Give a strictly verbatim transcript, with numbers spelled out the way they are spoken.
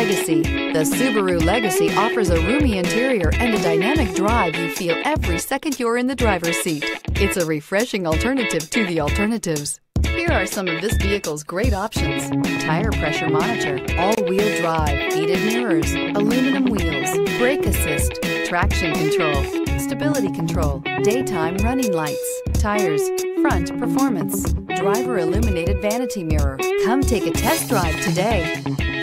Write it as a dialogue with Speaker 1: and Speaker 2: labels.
Speaker 1: Legacy. The Subaru Legacy offers a roomy interior and a dynamic drive you feel every second you're in the driver's seat. It's a refreshing alternative to the alternatives. Here are some of this vehicle's great options: tire pressure monitor, all-wheel drive, heated mirrors, aluminum wheels, brake assist, traction control, stability control, daytime running lights, tires, front performance, driver illuminated vanity mirror. Come take a test drive today.